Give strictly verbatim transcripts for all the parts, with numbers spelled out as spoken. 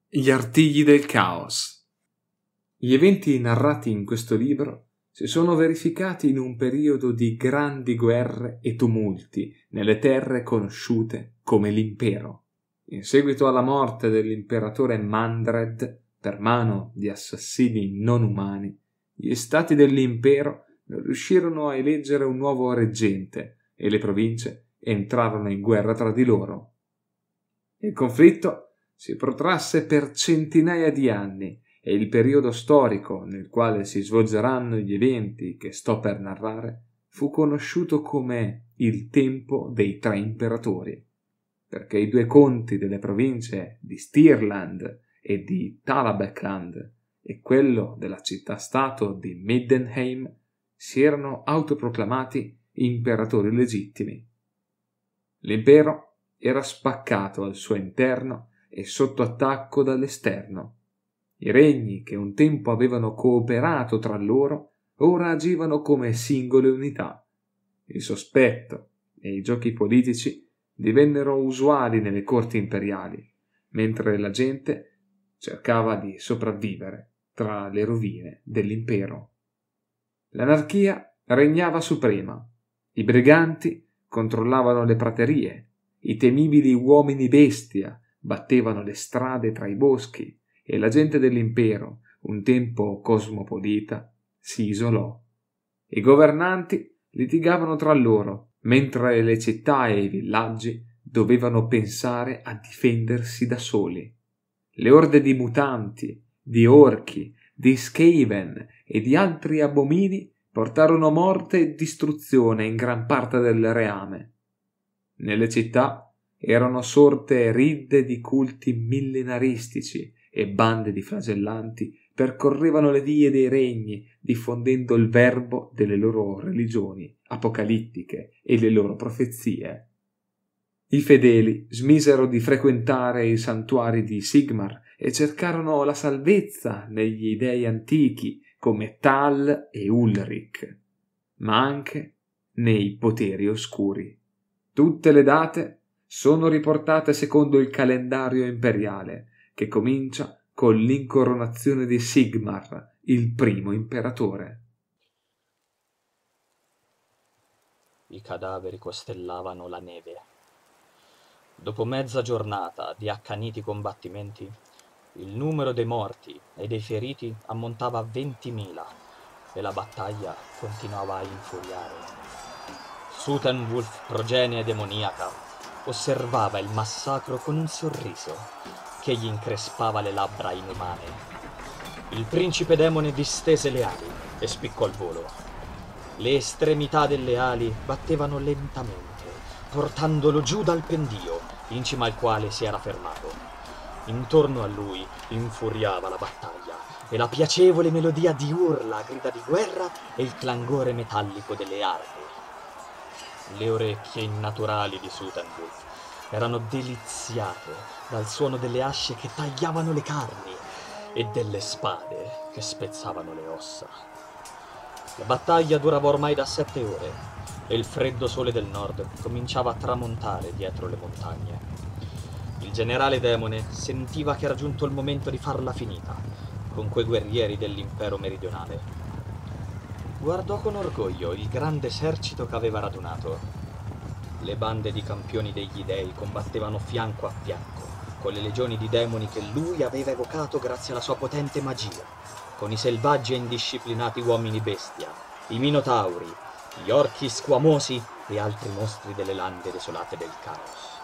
Gli artigli del caos. Gli eventi narrati in questo libro si sono verificati in un periodo di grandi guerre e tumulti nelle terre conosciute come l'Impero. In seguito alla morte dell'imperatore Mandred per mano di assassini non umani, gli stati dell'Impero non riuscirono a eleggere un nuovo reggente e le province entrarono in guerra tra di loro. Il conflitto si protrasse per centinaia di anni e il periodo storico nel quale si svolgeranno gli eventi che sto per narrare fu conosciuto come il tempo dei tre imperatori, perché i due conti delle province di Stirland e di Talabecland e quello della città-stato di Middenheim si erano autoproclamati imperatori legittimi. L'impero era spaccato al suo interno e sotto attacco dall'esterno. I regni che un tempo avevano cooperato tra loro ora agivano come singole unità. Il sospetto e i giochi politici divennero usuali nelle corti imperiali, mentre la gente cercava di sopravvivere tra le rovine dell'impero. L'anarchia regnava suprema. I briganti controllavano le praterie, i temibili uomini bestia battevano le strade tra i boschi e la gente dell'impero, un tempo cosmopolita, si isolò. I governanti litigavano tra loro, mentre le città e i villaggi dovevano pensare a difendersi da soli. Le orde di mutanti, di orchi, di skaven e di altri abomini portarono morte e distruzione in gran parte del reame. Nelle città erano sorte ridde di culti millenaristici e bande di flagellanti percorrevano le vie dei regni diffondendo il verbo delle loro religioni apocalittiche e le loro profezie. I fedeli smisero di frequentare i santuari di Sigmar e cercarono la salvezza negli dei antichi come Tal e Ulrich, ma anche nei poteri oscuri. Tutte le date sono riportate secondo il calendario imperiale, che comincia con l'incoronazione di Sigmar, il primo imperatore. I cadaveri costellavano la neve. Dopo mezza giornata di accaniti combattimenti, il numero dei morti e dei feriti ammontava a ventimila e la battaglia continuava a infuriare. Sutenwulf, progenie demoniaca, osservava il massacro con un sorriso che gli increspava le labbra inumane. Il principe demone distese le ali e spiccò il volo. Le estremità delle ali battevano lentamente, portandolo giù dal pendio, in cima al quale si era fermato. Intorno a lui infuriava la battaglia e la piacevole melodia di urla, grida di guerra e il clangore metallico delle armi. Le orecchie innaturali di Sutenwulf erano deliziate dal suono delle asce che tagliavano le carni e delle spade che spezzavano le ossa. La battaglia durava ormai da sette ore e il freddo sole del nord cominciava a tramontare dietro le montagne. Il generale demone sentiva che era giunto il momento di farla finita con quei guerrieri dell'impero meridionale. Guardò con orgoglio il grande esercito che aveva radunato. Le bande di campioni degli dei combattevano fianco a fianco, con le legioni di demoni che lui aveva evocato grazie alla sua potente magia, con i selvaggi e indisciplinati uomini bestia, i minotauri, gli orchi squamosi e altri mostri delle lande desolate del caos.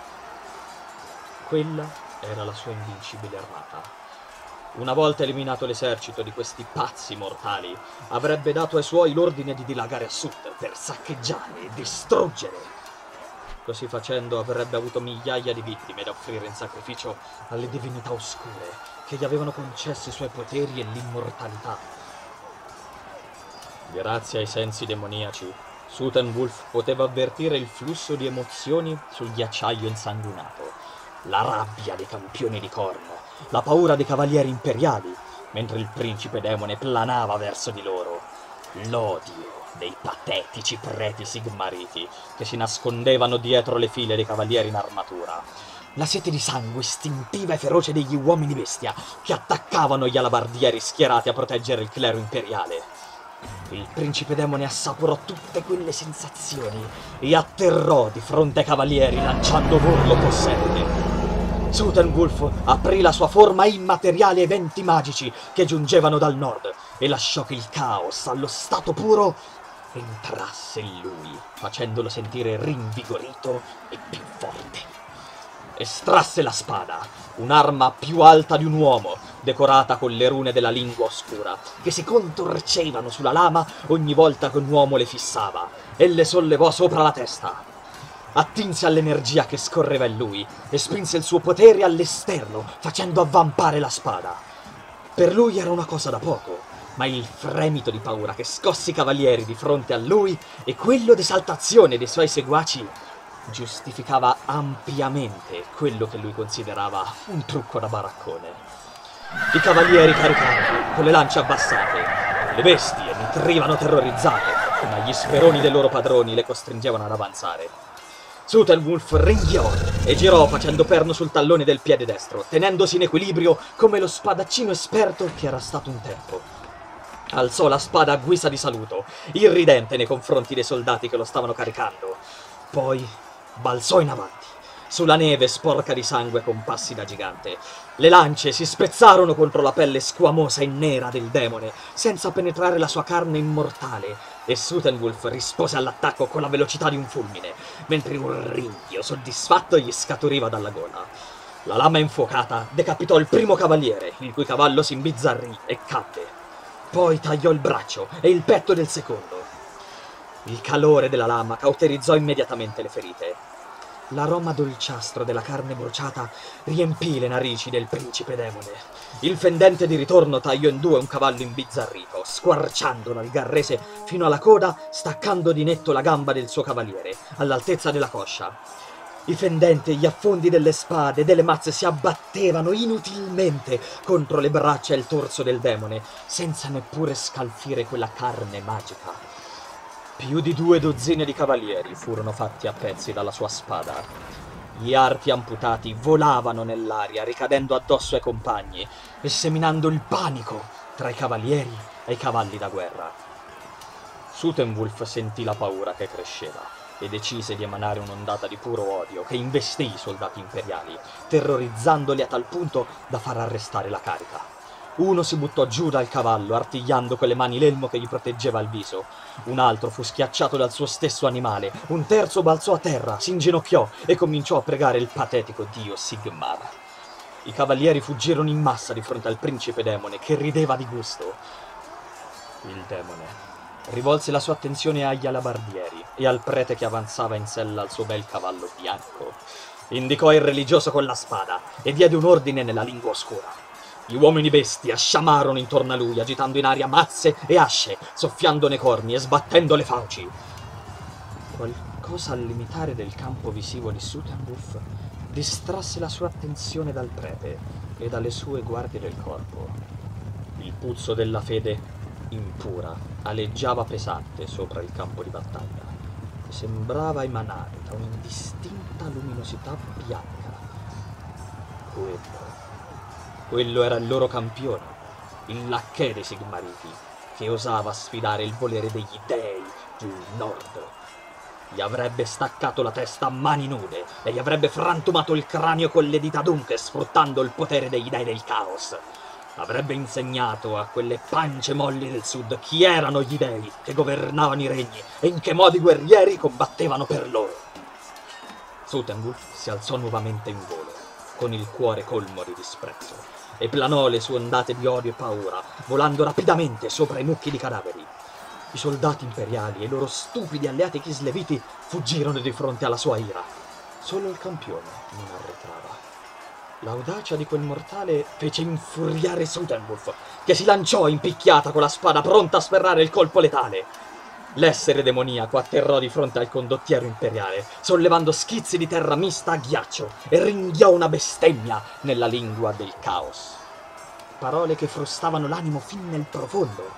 Quella era la sua invincibile armata. Una volta eliminato l'esercito di questi pazzi mortali, avrebbe dato ai suoi l'ordine di dilagare a sud per saccheggiare e distruggere. Così facendo avrebbe avuto migliaia di vittime da offrire in sacrificio alle divinità oscure che gli avevano concesso i suoi poteri e l'immortalità. Grazie ai sensi demoniaci, Sutenwulf poteva avvertire il flusso di emozioni sul ghiacciaio insanguinato, la rabbia dei campioni di corno, la paura dei cavalieri imperiali, mentre il principe demone planava verso di loro, l'odio dei patetici preti sigmariti che si nascondevano dietro le file dei cavalieri in armatura, La sete di sangue istintiva e feroce degli uomini bestia che attaccavano gli alabardieri schierati a proteggere il clero imperiale. Il principe demone assaporò tutte quelle sensazioni e atterrò di fronte ai cavalieri lanciando un urlo possente. Sutenwulf aprì la sua forma immateriale ai venti magici che giungevano dal nord e lasciò che il caos, allo stato puro, entrasse in lui, facendolo sentire rinvigorito e più forte. Estrasse la spada, un'arma più alta di un uomo, decorata con le rune della lingua oscura, che si contorcevano sulla lama ogni volta che un uomo le fissava, e le sollevò sopra la testa. Attinse all'energia che scorreva in lui e spinse il suo potere all'esterno, facendo avvampare la spada. Per lui era una cosa da poco, ma il fremito di paura che scosse i cavalieri di fronte a lui e quello d'esaltazione dei suoi seguaci giustificava ampiamente quello che lui considerava un trucco da baraccone. I cavalieri caricavano con le lance abbassate, le bestie nutrivano terrorizzate, ma gli speroni dei loro padroni le costringevano ad avanzare. Sutenwulf ringhiò e girò facendo perno sul tallone del piede destro, tenendosi in equilibrio come lo spadaccino esperto che era stato un tempo. Alzò la spada a guisa di saluto, irridente nei confronti dei soldati che lo stavano caricando. Poi balzò in avanti, sulla neve sporca di sangue con passi da gigante. Le lance si spezzarono contro la pelle squamosa e nera del demone, senza penetrare la sua carne immortale, e Sutenwulf rispose all'attacco con la velocità di un fulmine, mentre un ringhio soddisfatto gli scaturiva dalla gola. La lama infuocata decapitò il primo cavaliere, il cui cavallo si imbizzarrì e cadde. Poi tagliò il braccio e il petto del secondo. Il calore della lama cauterizzò immediatamente le ferite. L'aroma dolciastro della carne bruciata riempì le narici del principe demone. Il fendente di ritorno tagliò in due un cavallo imbizzarrito, squarciandolo al garrese fino alla coda, staccando di netto la gamba del suo cavaliere, all'altezza della coscia. I fendenti e gli affondi delle spade e delle mazze si abbattevano inutilmente contro le braccia e il torso del demone, senza neppure scalfire quella carne magica. Più di due dozzine di cavalieri furono fatti a pezzi dalla sua spada. Gli arti amputati volavano nell'aria, ricadendo addosso ai compagni e seminando il panico tra i cavalieri e i cavalli da guerra. Sutenwulf sentì la paura che cresceva e decise di emanare un'ondata di puro odio che investì i soldati imperiali, terrorizzandoli a tal punto da far arrestare la carica. Uno si buttò giù dal cavallo, artigliando con le mani l'elmo che gli proteggeva il viso. Un altro fu schiacciato dal suo stesso animale. Un terzo balzò a terra, si inginocchiò e cominciò a pregare il patetico dio Sigmar. I cavalieri fuggirono in massa di fronte al principe demone, che rideva di gusto. Il demone rivolse la sua attenzione agli alabardieri e al prete che avanzava in sella al suo bel cavallo bianco. Indicò il religioso con la spada e diede un ordine nella lingua oscura. Gli uomini bestia sciamarono intorno a lui, agitando in aria mazze e asce, soffiando nei corni e sbattendo le fauci. Qualcosa al limitare del campo visivo di Sutenwulf distrasse la sua attenzione dal prete e dalle sue guardie del corpo. Il puzzo della fede impura aleggiava pesante sopra il campo di battaglia e sembrava emanare da un'indistinta luminosità bianca. Quello Quello era il loro campione, il lacchè dei Sigmariti, che osava sfidare il volere degli dei del nord. Gli avrebbe staccato la testa a mani nude e gli avrebbe frantumato il cranio con le dita adunche, sfruttando il potere degli dei del caos. Avrebbe insegnato a quelle pance molli del sud chi erano gli dei che governavano i regni e in che modi guerrieri combattevano per loro. Sutenwulf si alzò nuovamente in volo, con il cuore colmo di disprezzo, e planò le sue ondate di odio e paura, volando rapidamente sopra i mucchi di cadaveri. I soldati imperiali e i loro stupidi alleati kisleviti fuggirono di fronte alla sua ira. Solo il campione non arretrava. L'audacia di quel mortale fece infuriare Sutenwulf, che si lanciò impicchiata con la spada pronta a sferrare il colpo letale. L'essere demoniaco atterrò di fronte al condottiero imperiale, sollevando schizzi di terra mista a ghiaccio, e ringhiò una bestemmia nella lingua del caos. Parole che frustavano l'animo fin nel profondo.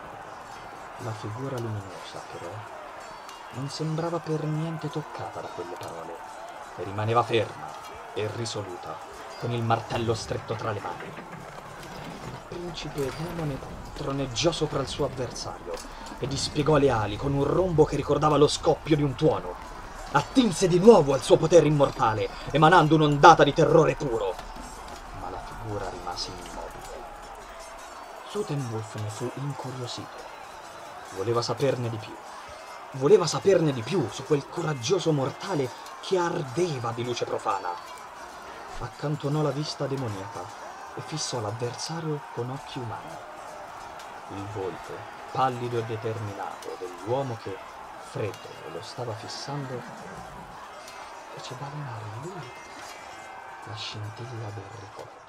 La figura luminosa, però, non sembrava per niente toccata da quelle parole, e rimaneva ferma, e risoluta, con il martello stretto tra le mani. Il principe demone troneggiò sopra il suo avversario e dispiegò le ali con un rombo che ricordava lo scoppio di un tuono. Attinse di nuovo al suo potere immortale, emanando un'ondata di terrore puro. Ma la figura rimase immobile. Sutenwulf ne fu incuriosito. Voleva saperne di più. Voleva saperne di più su quel coraggioso mortale che ardeva di luce profana. Accantonò la vista demoniaca e fissò l'avversario con occhi umani. Il volto, pallido e determinato, dell'uomo che, freddo, lo stava fissando, fece balenare in lui la scintilla del ricordo.